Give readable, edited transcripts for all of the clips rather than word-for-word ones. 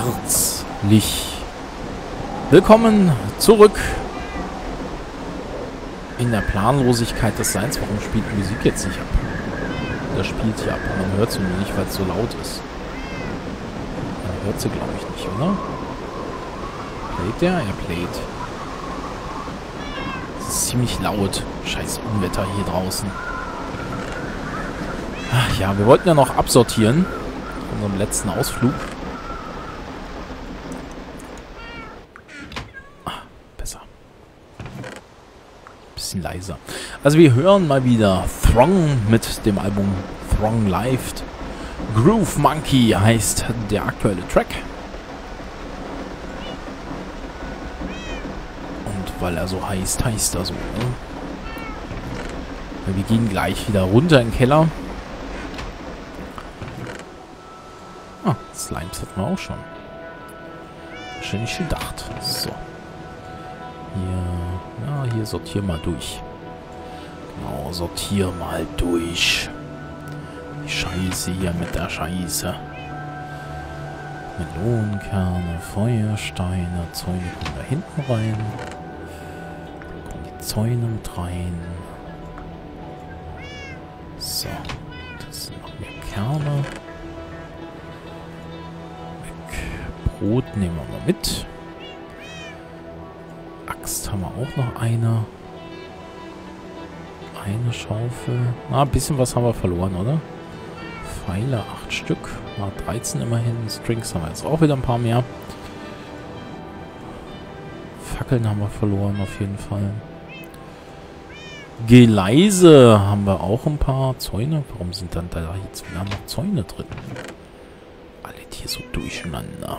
herzlich willkommen zurück in der Planlosigkeit des Seins. Warum spielt die Musik jetzt nicht ab? Das spielt sie ab, aber man hört sie nur nicht, weil es so laut ist. Man hört sie, glaube ich, nicht, oder? Playt der? Er playt. Es ist ziemlich laut. Scheiß Unwetter hier draußen. Ach ja, wir wollten ja noch absortieren. Von unserem letzten Ausflug. Besser. Bisschen leiser. Also wir hören mal wieder Throng mit dem Album Throng Live. Groove Monkey heißt der aktuelle Track. Und weil er so heißt, heißt er so. Ne? Weil wir gehen gleich wieder runter in den Keller. Ah, Slimes hatten wir auch schon. Schon nicht gedacht. So. Hier, ja, hier sortier mal durch. Genau, sortier mal durch. Die Scheiße hier mit der Scheiße. Melonenkerne, Feuersteine, Zäune kommen da hinten rein. Da kommen die Zäune mit rein. So. Das sind noch mehr Kerne. Brot nehmen wir mal mit. Axt haben wir auch noch eine. Eine Schaufel. Na, ein bisschen was haben wir verloren, oder? Pfeile 8 Stück. Na, 13 immerhin. Strings haben wir jetzt auch wieder ein paar mehr. Fackeln haben wir verloren auf jeden Fall. Geleise haben wir auch ein paar. Zäune. Warum sind dann da jetzt wieder noch Zäune drin? Alle hier so durcheinander.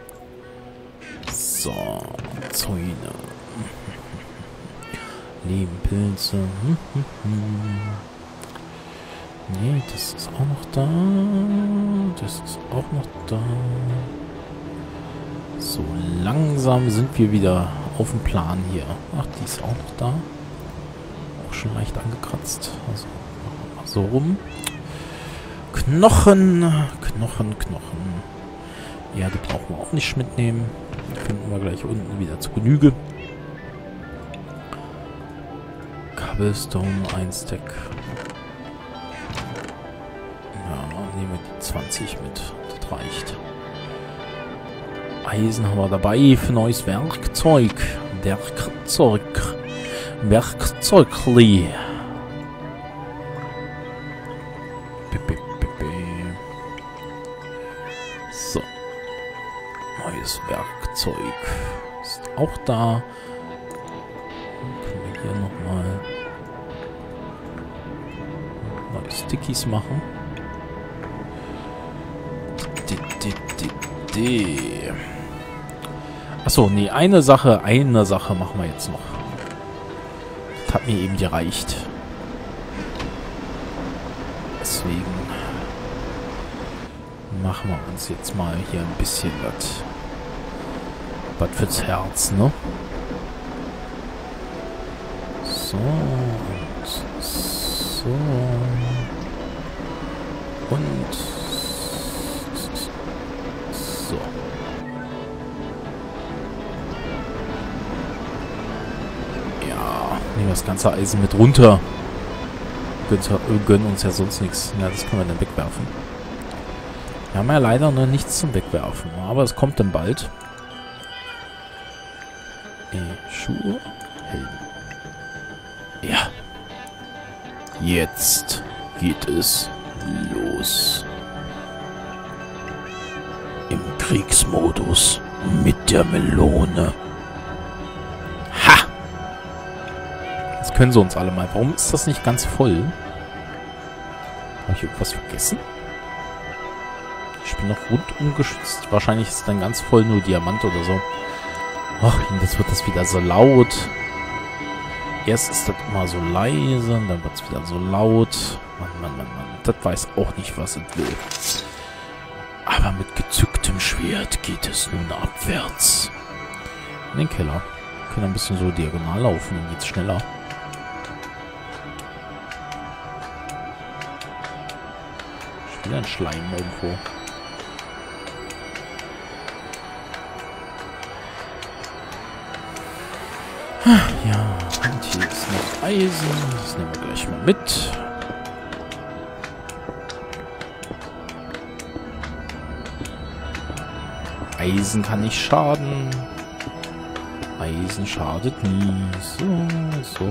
So, Zäune. Lebenpilze. Nee, das ist auch noch da. Das ist auch noch da. So, langsam sind wir wieder auf dem Plan hier. Ach, die ist auch noch da. Auch schon leicht angekratzt. Also, machen wir mal so rum. Knochen. Knochen, Knochen. Erde brauchen wir auch nicht mitnehmen. Finden wir gleich unten wieder zu Genüge. Cobblestone, ein Stack. Ja, nehmen wir die 20 mit. Das reicht. Eisen haben wir dabei für neues Werkzeug. Werkzeugli. So. Neues Werkzeug. Ist auch da. Dann können wir hier nochmal neue Stickies machen. Achso, nee, eine Sache machen wir jetzt noch. Das hat mir eben gereicht. Deswegen machen wir uns jetzt mal hier ein bisschen was fürs Herz, ne? So und so und so. Ja, nehmen wir das ganze Eisen mit runter. Gönnen uns ja sonst nichts. Ja, das können wir dann wegwerfen. Wir haben ja leider noch nichts zum Wegwerfen, aber es kommt dann bald. Schuhe, Helm. Ja. Jetzt geht es los. Im Kriegsmodus mit der Melone. Ha! Jetzt können sie uns alle mal. Warum ist das nicht ganz voll? Habe ich irgendwas vergessen? Ich bin noch rundum geschützt. Wahrscheinlich ist dann ganz voll nur Diamant oder so. Ach, jetzt wird das wieder so laut. Erst ist das immer so leise, und dann wird es wieder so laut. Mann. Das weiß auch nicht, was es will. Aber mit gezücktem Schwert geht es nun abwärts. In den Keller. Wir können ein bisschen so diagonal laufen, dann geht's schneller. Ist wieder ein Schleim irgendwo. Eisen. Das nehmen wir gleich mal mit. Eisen kann nicht schaden. Eisen schadet nie. So.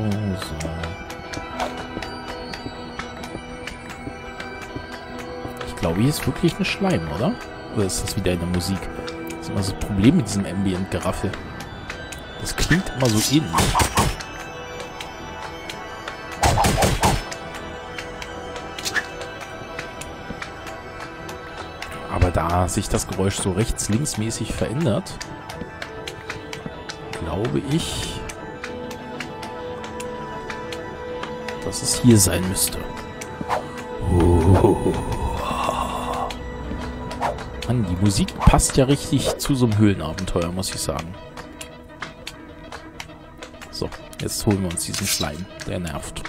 Ich glaube, hier ist wirklich ein Schleim, oder? Oder ist das wieder in der Musik? Das ist immer so das Problem mit diesem Ambient-Geraffel. Das klingt immer so ähnlich. Aber da sich das Geräusch so rechts-links-mäßig verändert, glaube ich, dass es hier sein müsste. Mann, die Musik passt ja richtig zu so einem Höhlenabenteuer, muss ich sagen. So, jetzt holen wir uns diesen Schleim. Der nervt.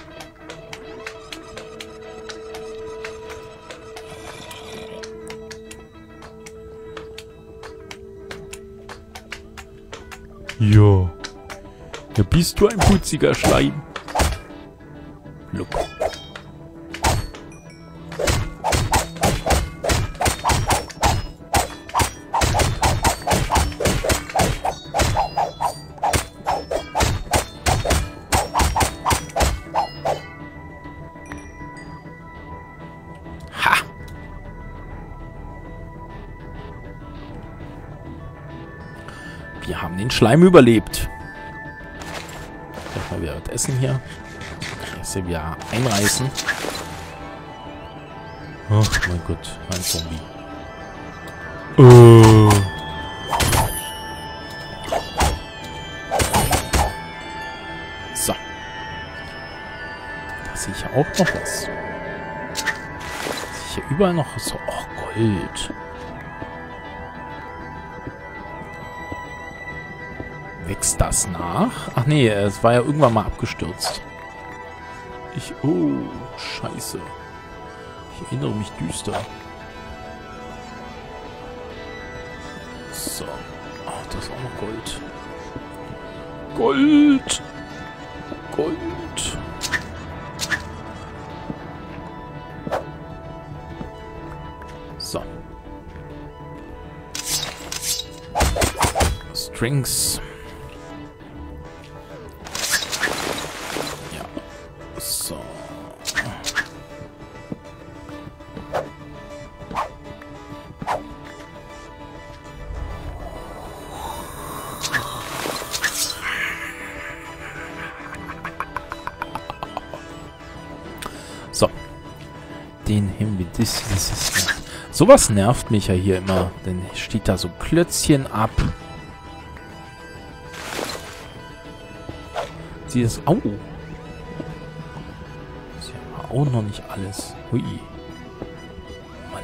Ja. Ja, bist du ein putziger Schleim? Look. Ha! Wir haben den Schleim überlebt. Gleich mal wieder was essen hier. Jetzt hier wieder einreißen. Ach mein Gott, ein Zombie. So. Da sehe ich ja auch noch was. Sehe ich hier überall noch so. Oh, Gold. Wächst das nach? Ach nee, es war ja irgendwann mal abgestürzt. Oh, scheiße. Ich erinnere mich düster. So. Oh, das ist auch noch Gold. Gold! Gold! So. Strings. So. So. Den Himmel. Sowas nervt mich ja hier immer. Dann steht da so Klötzchen ab. Sie ist. Au! Auch noch nicht alles. Hui. Mann.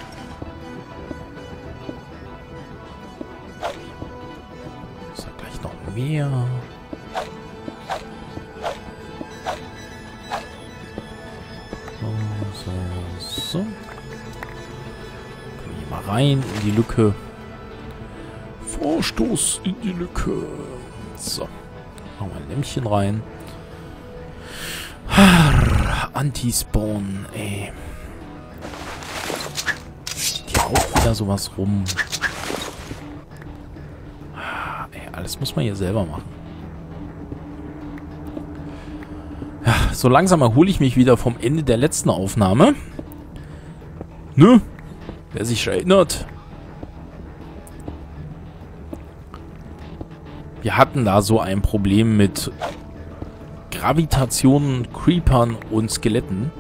Ist da gleich noch mehr? So. Können wir hier mal rein in die Lücke. Vorstoß in die Lücke. So. Machen wir ein Lämpchen rein. Anti-Spawn, ey. Steht hier auch wieder sowas rum. Ey, alles muss man hier selber machen. Ja, so langsam erhole ich mich wieder vom Ende der letzten Aufnahme. Ne? Wer sich erinnert. Wir hatten da so ein Problem mit Gravitationen, Creepern und Skeletten.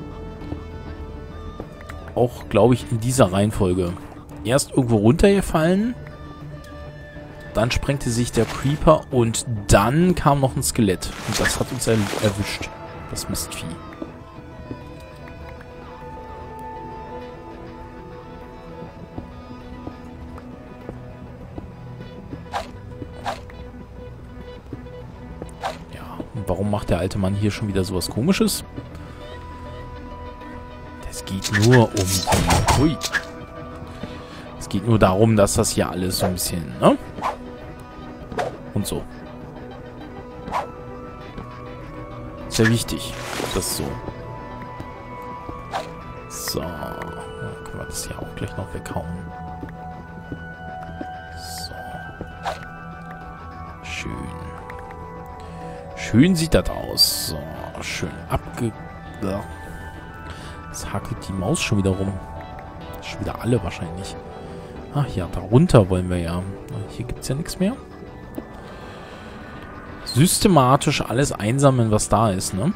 Auch, glaube ich, in dieser Reihenfolge. Erst irgendwo runtergefallen, dann sprengte sich der Creeper und dann kam noch ein Skelett. Und das hat uns erwischt. Das Mistvieh. Warum macht der alte Mann hier schon wieder sowas Komisches? Es geht nur um die... Hui. Es geht nur darum, dass das hier alles so ein bisschen... Ne? Und so. Sehr wichtig. Das so. So. Dann können wir das hier auch gleich noch weghauen. So. Schön. Schön sieht das aus. So. Schön abge... Es hakelt die Maus schon wieder rum. Schon wieder alle wahrscheinlich. Ach ja, darunter wollen wir ja. Hier gibt es ja nichts mehr. Systematisch alles einsammeln, was da ist, ne?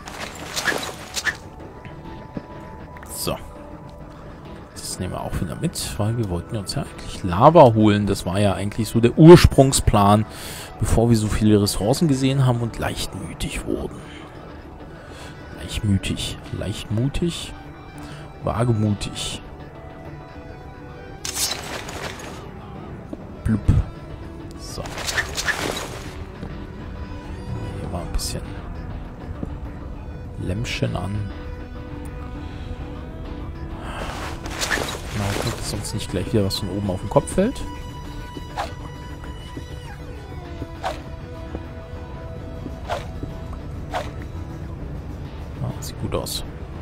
So. Das nehmen wir auch wieder mit, weil wir wollten uns ja eigentlich Lava holen. Das war ja eigentlich so der Ursprungsplan, bevor wir so viele Ressourcen gesehen haben und leichtmütig wurden. Leichtmutig. Wagemutig. Blub. So. Hier mal ein bisschen Lämpchen an. Na, hoffen, dass uns nicht gleich wieder was von oben auf den Kopf fällt. Ah, sieht gut aus.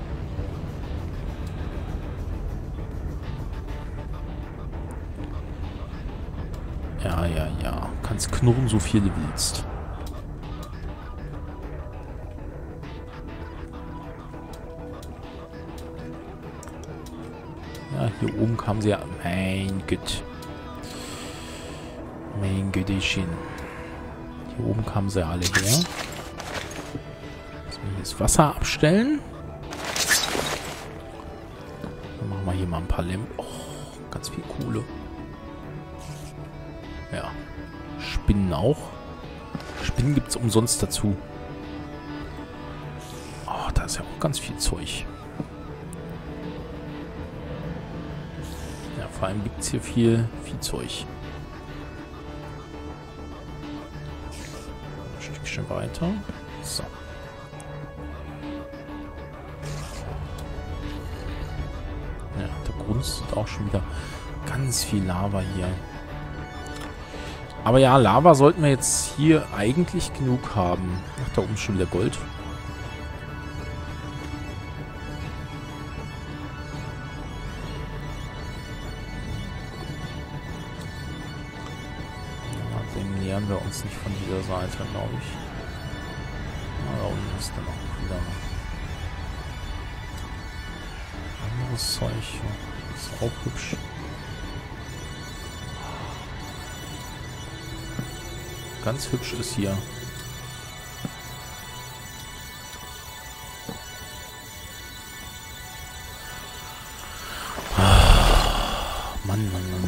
Ja. Kannst knurren, so viel du willst. Ja, hier oben kamen sie ja... Mein Gott. Mein Göttchen. Hier oben kamen sie alle her. Müssen wir hier das Wasser abstellen. Dann machen wir hier mal ein paar Lämpchen. Oh, ganz viel Kohle. Ja. Spinnen auch. Spinnen gibt es umsonst dazu. Oh, da ist ja auch ganz viel Zeug. Ja, vor allem gibt es hier viel Zeug. Ein Stückchen weiter. So. Ja, da grunzt auch schon wieder ganz viel Lava hier. Aber ja, Lava sollten wir jetzt hier eigentlich genug haben. Ach, da oben ist schon wieder Gold. Ja, dem nähern wir uns nicht von dieser Seite, glaube ich. Ja, da unten ist dann auch wieder anderes Zeug. Das ist auch hübsch. Ganz hübsch ist hier. Mann.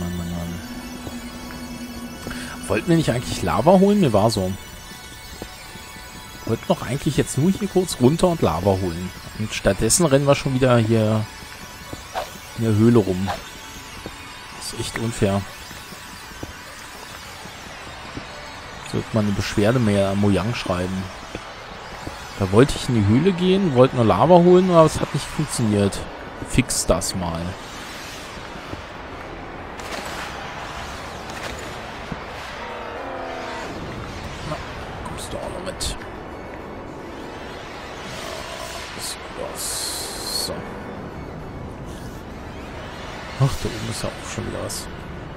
Wollten wir nicht eigentlich Lava holen? Mir war so. Wollten doch eigentlich jetzt nur hier kurz runter und Lava holen. Und stattdessen rennen wir schon wieder hier in der Höhle rum. Das ist echt unfair. Sollte man eine Beschwerde mehr an Mojang schreiben. Da wollte ich in die Höhle gehen, wollte nur Lava holen, aber es hat nicht funktioniert. Fix das mal. Na, kommst du auch noch mit. Ja, das sieht gut aus. So. Ach, da oben ist ja auch schon wieder was.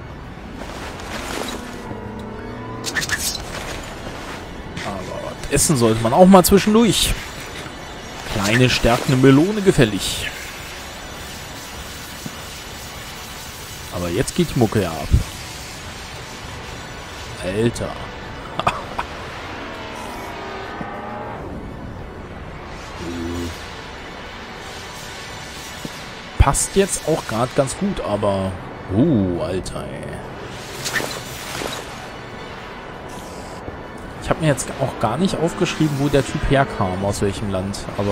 Essen sollte man auch mal zwischendurch. Kleine, stärkende Melone gefällig. Aber jetzt geht die Mucke ja ab. Alter. Passt jetzt auch gerade ganz gut, aber... Alter, ey. Ich habe mir jetzt auch gar nicht aufgeschrieben, wo der Typ herkam, aus welchem Land, aber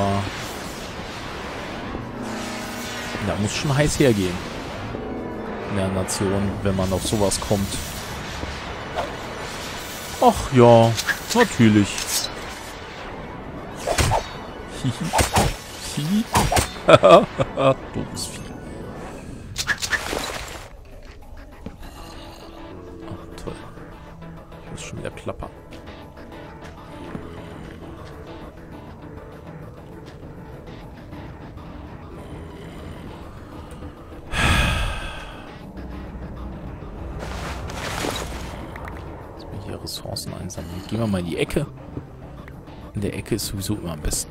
da muss schon heiß hergehen in der Nation, wenn man auf sowas kommt. Ach ja, natürlich. Hihi. Dummes Vieh. Ach, toll. Ich muss schon wieder klappern. Ressourcen einsammeln. Gehen wir mal in die Ecke. In der Ecke ist sowieso immer am besten.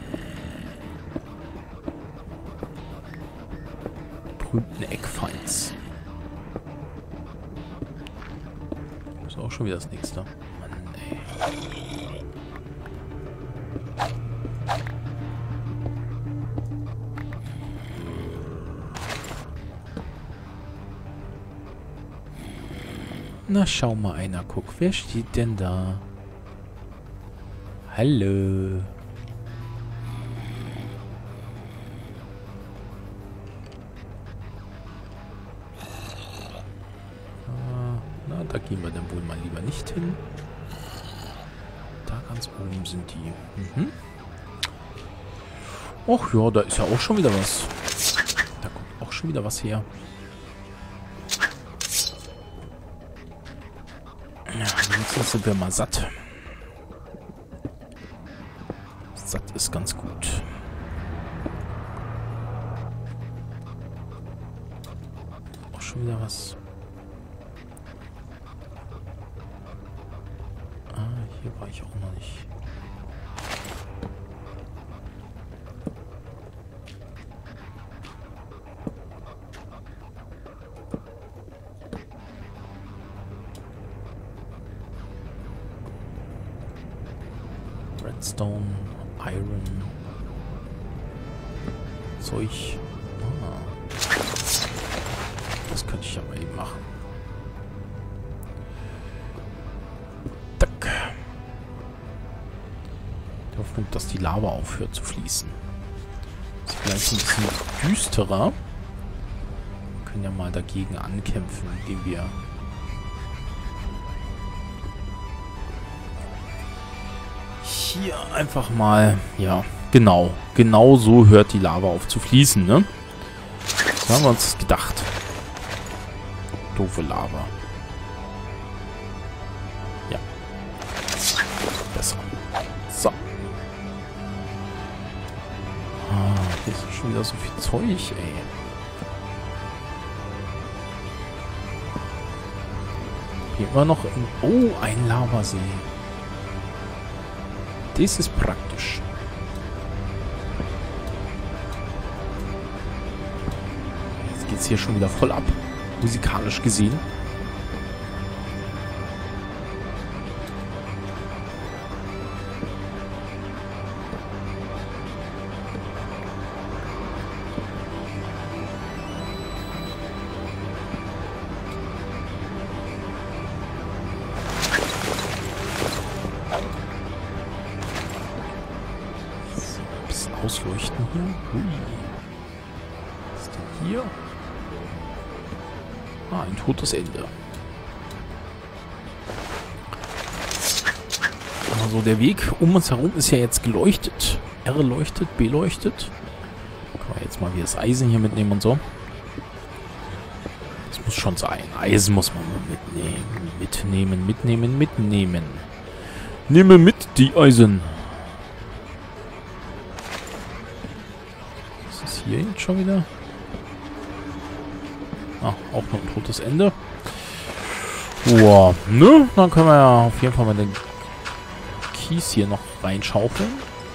Berühmten Eckfeinds. Ist auch schon wieder das nächste. Mann, ey. Na, schau mal einer, guck, wer steht denn da? Hallo. Na, da gehen wir dann wohl mal lieber nicht hin. Da ganz oben sind die. Mhm. Och ja, da ist ja auch schon wieder was. Da kommt auch schon wieder was her. Ja, jetzt sind wir mal satt. Satt ist ganz gut. Auch schon wieder was. Ah, hier war ich auch noch nicht. Redstone, Iron, Zeug. Ah. Das könnte ich ja mal eben machen. Tack. Die Hoffnung, dass die Lava aufhört zu fließen. Ist vielleicht ein bisschen düsterer. Wir können ja mal dagegen ankämpfen, indem wir hier einfach mal, ja, genau so hört die Lava auf zu fließen, ne? So haben wir uns das gedacht. Doofe Lava. Ja. Besser. So. Ah, hier ist schon wieder so viel Zeug, ey. Hier immer noch ein... Oh, ein Lavasee. Das ist praktisch. Jetzt geht's hier schon wieder voll ab. Musikalisch gesehen. Ausleuchten hier. Hui. Was ist denn hier? Ah, ein totes Ende. Also der Weg um uns herum ist ja jetzt geleuchtet. R leuchtet, B leuchtet. Können wir jetzt mal wieder das Eisen hier mitnehmen und so. Das muss schon sein. Eisen muss man mitnehmen. Mitnehmen. Nehme mit die Eisen. Hier jetzt schon wieder. Ah, auch noch ein totes Ende. Wow, ne? Dann können wir ja auf jeden Fall mal den Kies hier noch reinschaufeln.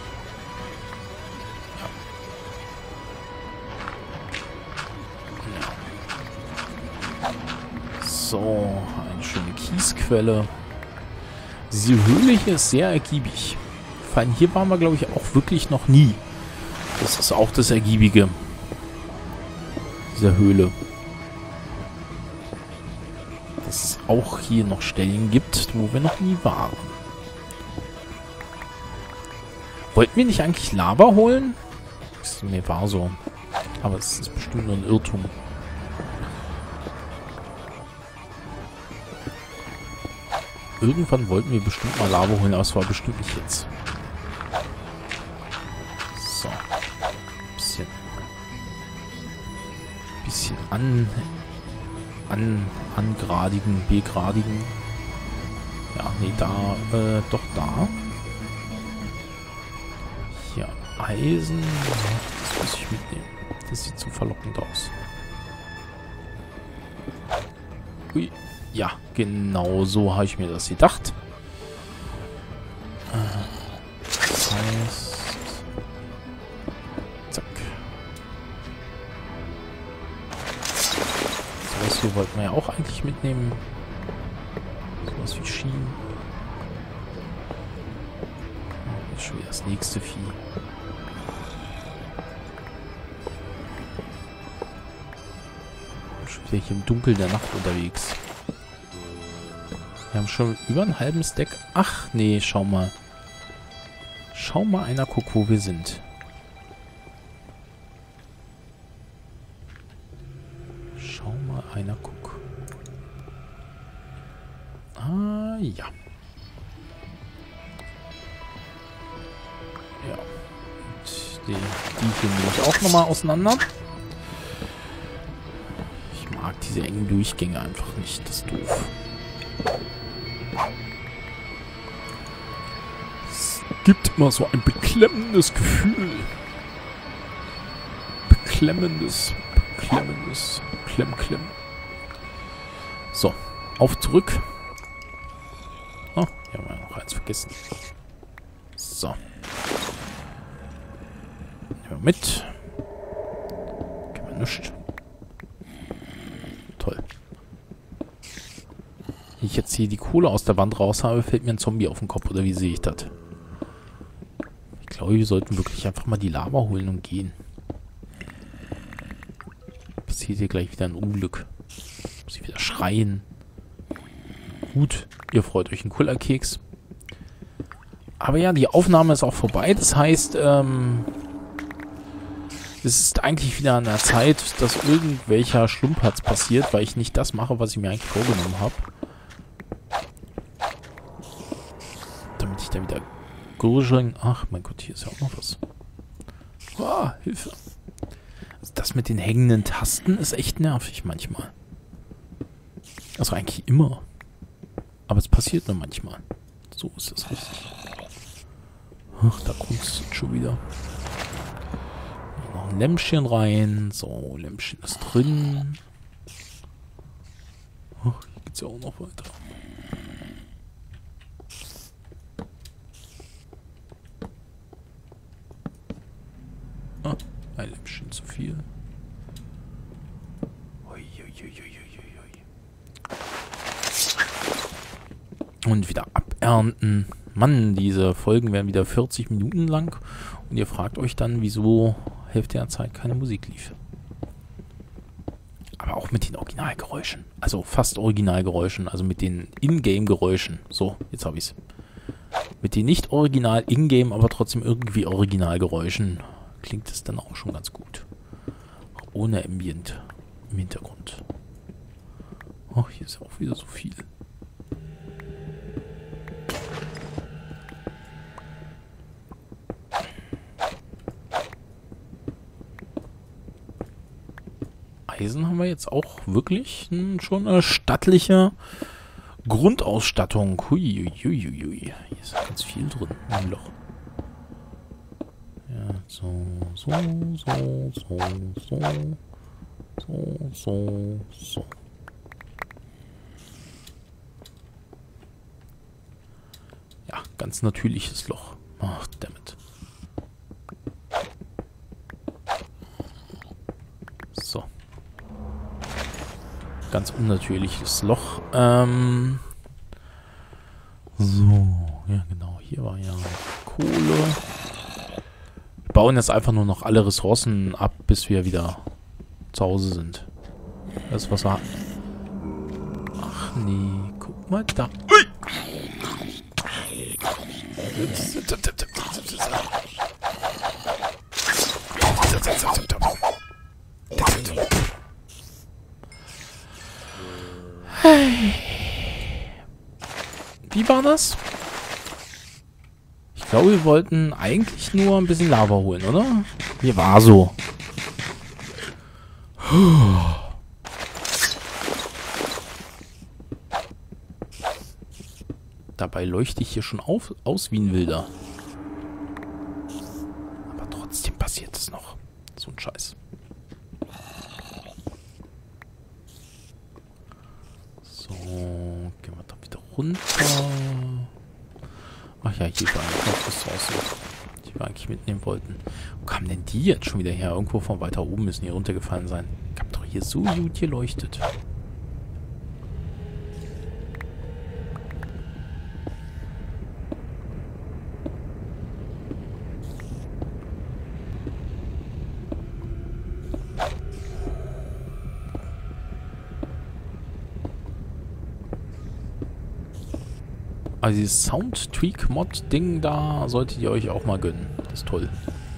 Ja. So, eine schöne Kiesquelle. Diese Höhle hier ist sehr ergiebig. Vor allem hier waren wir, glaube ich, auch wirklich noch nie. Das ist auch das Ergiebige dieser Höhle. Dass es auch hier noch Stellen gibt, wo wir noch nie waren. Wollten wir nicht eigentlich Lava holen? Mir war so. Aber es ist bestimmt nur ein Irrtum. Irgendwann wollten wir bestimmt mal Lava holen, aber es war bestimmt nicht jetzt. So. Bisschen angradigen, begradigen. Ja, nee, da, doch da. Hier, Eisen. Das muss ich mitnehmen. Das sieht zu verlockend aus. Ui. Ja, genau so habe ich mir das gedacht. hier wollten wir ja auch eigentlich mitnehmen. Sowas wie Schienen. Oh, jetzt schon wieder das nächste Vieh. Schon wieder hier im Dunkeln der Nacht unterwegs. Wir haben schon über einen halben Stack. Ach, nee, schau mal. Schau mal einer, guck, wo wir sind. Schau mal einer, guck. Ah, ja. Ja. Und die hier nehme ich auch nochmal auseinander. Ich mag diese engen Durchgänge einfach nicht. Das ist doof. Es gibt immer so ein beklemmendes Gefühl. Beklemmendes. Klemm. So, auf zurück. Oh, hier haben wir noch eins vergessen. So. Nehmen wir mit. Können wir nichts. Toll. Wenn ich jetzt hier die Kohle aus der Wand raus habe, fällt mir ein Zombie auf den Kopf. Oder wie sehe ich das? Ich glaube, wir sollten wirklich einfach mal die Lava holen und gehen. Passiert hier gleich wieder ein Unglück. Muss ich wieder schreien. Gut, ihr freut euch einen Kullerkeks. Aber ja, die Aufnahme ist auch vorbei. Das heißt, es ist eigentlich wieder an der Zeit, dass irgendwelcher Schlumpatz passiert, weil ich nicht das mache, was ich mir eigentlich vorgenommen habe. Damit ich da wieder gurgeln... Ach, mein Gott, hier ist ja auch noch was. Ah, Hilfe. Also das mit den hängenden Tasten ist echt nervig manchmal. Also eigentlich immer. Aber es passiert nur manchmal. So ist es richtig. Ach, da kommt es schon wieder. Noch ein Lämpchen rein. So, Lämpchen ist drin. Ach, hier geht's ja auch noch weiter. Ah, ein Lämpchen zu viel. Und wieder abernten. Mann, diese Folgen werden wieder 40 Minuten lang. Und ihr fragt euch dann, wieso Hälfte der Zeit keine Musik lief. Aber auch mit den Originalgeräuschen. Also fast Originalgeräuschen. Also mit den Ingame-Geräuschen. So, jetzt habe ich es. Mit den nicht original Ingame, aber trotzdem irgendwie Originalgeräuschen klingt es dann auch schon ganz gut. Ohne Ambient im Hintergrund. Ach, hier ist auch wieder so viel. Eisen haben wir jetzt auch wirklich schon eine stattliche Grundausstattung. Huiuiuiui. Hier ist ganz viel drin im Loch. Ja, so. Ja, ganz natürliches Loch. Ach, dammit. So. Ganz unnatürliches Loch. So, ja genau, hier war ja Kohle. Wir bauen jetzt einfach nur noch alle Ressourcen ab, bis wir wieder zu Hause sind. Das ist was wir... Ach nee, guck mal da. Ui! Wie war das? Ich glaube, wir wollten eigentlich nur ein bisschen Lava holen, oder? Hier war so. Dabei leuchte ich hier schon aus wie ein Wilder. Aber trotzdem passiert es noch. So ein Scheiß. So, gehen wir da wieder runter. Ach ja, hier waren noch Ressourcen, die wir eigentlich mitnehmen wollten. Wo kamen denn die jetzt schon wieder her? Irgendwo von weiter oben müssen hier runtergefallen sein. Ich hab doch hier so gut geleuchtet. Also dieses Sound-Tweak-Mod-Ding da solltet ihr euch auch mal gönnen. Das ist toll.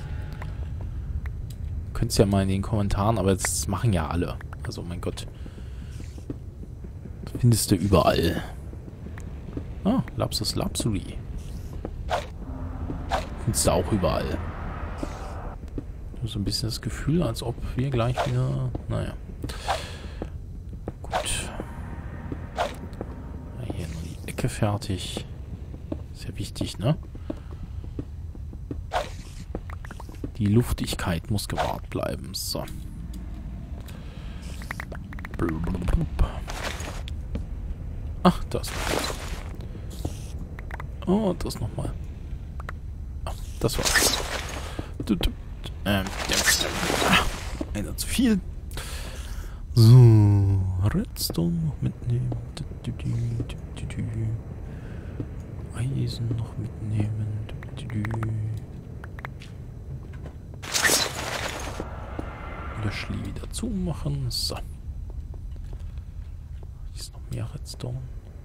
Könnt ihr ja mal in den Kommentaren, aber das machen ja alle. Also mein Gott. Das findest du überall. Ah, Lapsus Lapsuli. Findest du auch überall. So ein bisschen das Gefühl, als ob wir gleich wieder... Naja. Gut. Hier nur die Ecke fertig. Ist ja wichtig, ne? Die Luftigkeit muss gewahrt bleiben. So. Ach, das. Oh, das nochmal. Ah, das war's. Einer zu viel. So, Redstone noch mitnehmen. Eisen noch mitnehmen. Löschli wieder zumachen. So. Hier ist noch mehr Redstone.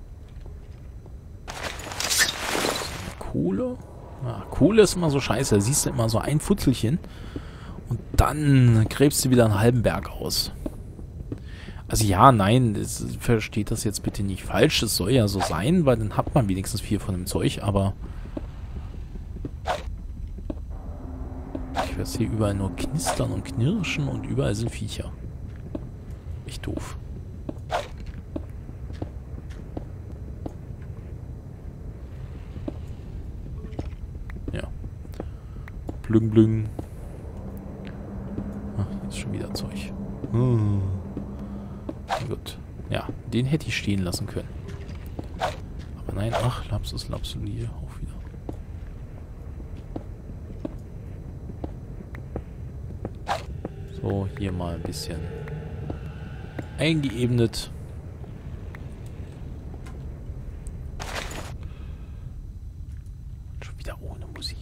Kohle. Ah, Kohle ist immer so scheiße. Da siehst du immer so ein Futzelchen. Und dann gräbst du wieder einen halben Berg aus. Also ja, nein, versteht das jetzt bitte nicht falsch. Es soll ja so sein, weil dann hat man wenigstens viel von dem Zeug, aber... Ich werde hier überall nur knistern und knirschen und überall sind Viecher. Echt doof. Ja. Blüng, blüng. Ach, hier ist schon wieder Zeug. Gut. Ja, den hätte ich stehen lassen können. Aber nein, ach, Lapsus Lapsuli auch wieder. So, hier mal ein bisschen eingeebnet. Schon wieder ohne Musik.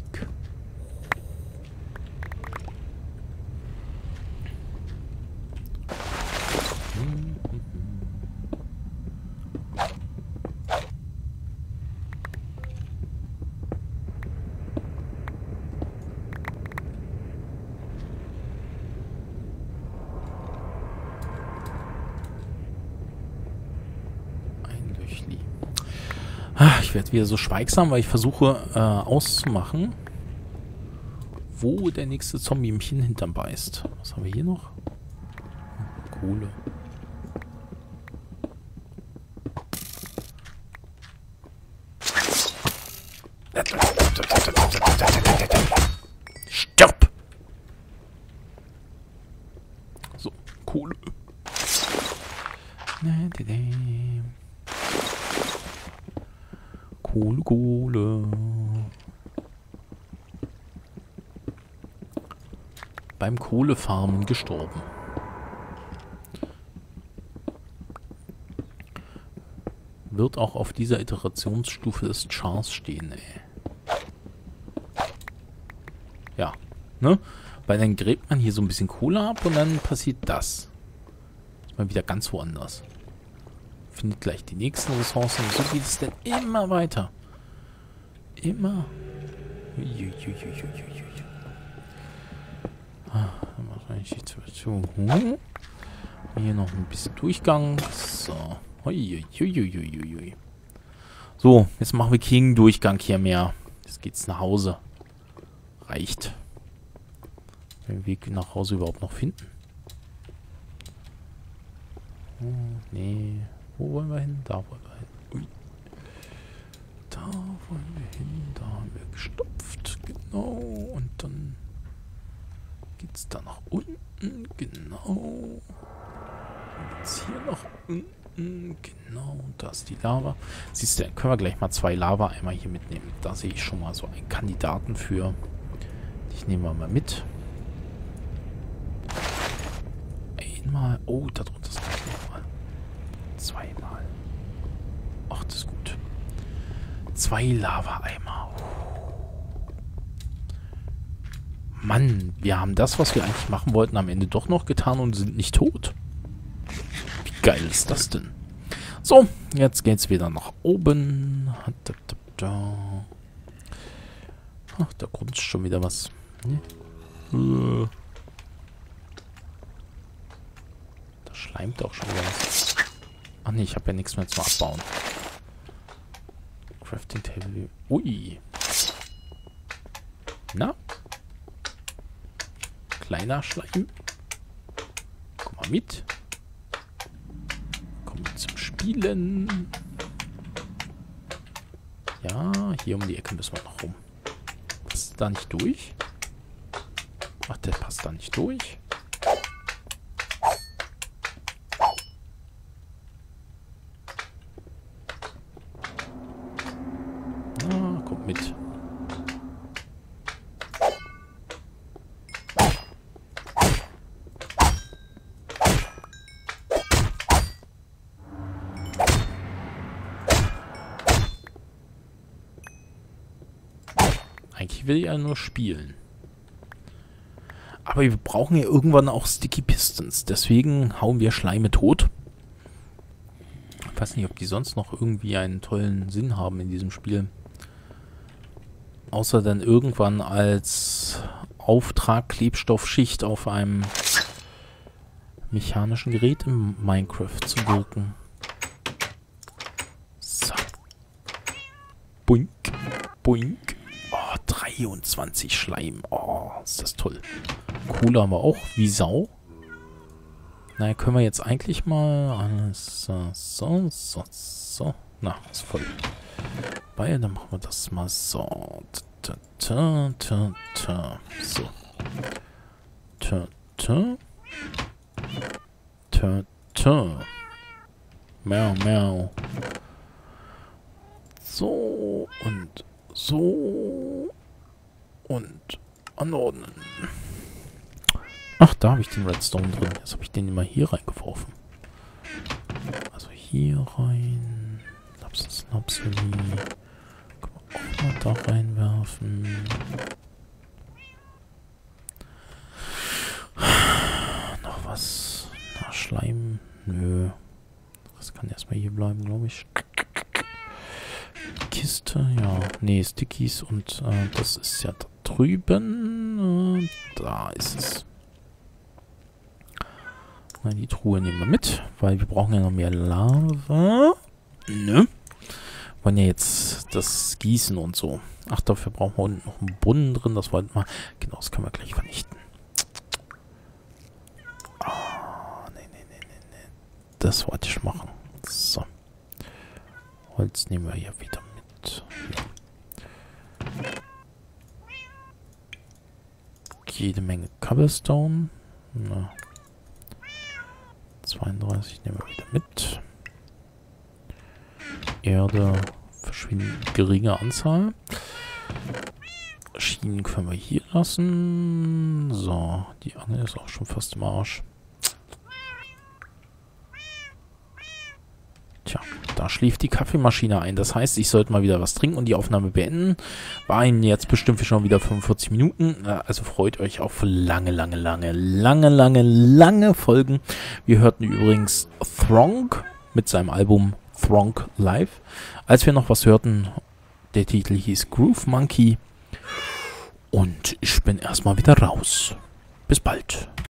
Ich werde wieder so schweigsam, weil ich versuche auszumachen, wo der nächste Zombie mich in den Hintern beißt. Was haben wir hier noch? Kohle. Stirb! So, Kohle. Kohle, Kohle. Beim Kohlefarmen gestorben. Wird auch auf dieser Iterationsstufe des Chars stehen, ey. Ja, ne? Weil dann gräbt man hier so ein bisschen Kohle ab und dann passiert das. Ist mal wieder ganz woanders. Findet gleich die nächsten Ressourcen. So geht es denn immer weiter. Immer. Wahrscheinlich die Situation. Hier noch ein bisschen Durchgang. So. So, jetzt machen wir keinen Durchgang hier mehr. Jetzt geht's nach Hause. Reicht. Den Weg nach Hause überhaupt noch finden. Oh, nee. Wo wollen wir hin? Da wollen wir hin. Ui. Da wollen wir hin. Da haben wir gestopft. Genau. Und dann geht's da nach unten. Genau. Jetzt hier nach unten. Genau. Da ist die Lava. Siehst du, dann können wir gleich mal 2 Lava-Eimer hier mitnehmen. Da sehe ich schon mal so einen Kandidaten für. Ich nehme mal mit. Einmal. Oh, da drunter ist gleich nochmal. 2-mal. Ach, das ist gut. 2 Lava-Eimer. Mann, wir haben das, was wir eigentlich machen wollten, am Ende doch noch getan und sind nicht tot. Wie geil ist das denn? So, jetzt geht's wieder nach oben. Ach, da grunzt schon wieder was. Da schleimt auch schon wieder was. Ach nee, ich habe ja nichts mehr zum Abbauen. Crafting Table. Ui. Na? Kleiner Schleim. Komm mal mit. Komm mit zum Spielen. Ja, hier um die Ecke müssen wir noch rum. Passt da nicht durch? Ach, der passt da nicht durch. Na, kommt mit. Eigentlich will ich ja nur spielen. Aber wir brauchen ja irgendwann auch Sticky Pistons. Deswegen hauen wir Schleime tot. Ich weiß nicht, ob die sonst noch irgendwie einen tollen Sinn haben in diesem Spiel. Außer dann irgendwann als Auftrag Klebstoffschicht auf einem mechanischen Gerät im Minecraft zu wirken. So. Boink, boink. Oh, 23 Schleim. Oh, ist das toll. Kohle haben wir auch, wie Sau. Naja, können wir jetzt eigentlich mal alles so. Na, ist voll. Weil, dann machen wir das mal so. So. Miau, miau. So und so und anordnen. Ach, da habe ich den Redstone drin. Jetzt habe ich den immer hier reingeworfen. Also hier rein. Lapseli. Kann man auch mal da reinwerfen. Noch was? Na, Schleim? Nö. Das kann erstmal hier bleiben, glaube ich. Kiste, ja. Nee, Stickies und das ist ja da drüben. Da ist es. Na, die Truhe nehmen wir mit, weil wir brauchen ja noch mehr Lava. Ne? Wollen ja jetzt das Gießen und so. Ach, dafür brauchen wir unten noch einen Brunnen drin. Das wollten wir. Genau, das können wir gleich vernichten. Ah, nee. Das wollte ich machen. So. Holz nehmen wir hier wieder mit. Jede Menge Cobblestone. Na. 32 nehmen wir wieder mit. Erde verschwindet geringe Anzahl. Schienen können wir hier lassen. So, die Angel ist auch schon fast im Arsch. Tja, da schläft die Kaffeemaschine ein. Das heißt, ich sollte mal wieder was trinken und die Aufnahme beenden. War Ihnen jetzt bestimmt schon wieder 45 Minuten. Also freut euch auf lange Folgen. Wir hörten übrigens Thronk mit seinem Album Thronk Live. Als wir noch was hörten, der Titel hieß Groove Monkey. Und ich bin erstmal wieder raus. Bis bald.